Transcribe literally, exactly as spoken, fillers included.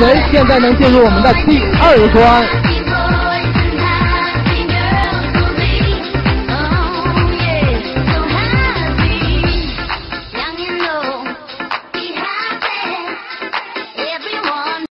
谁现在能进入我们的第二关？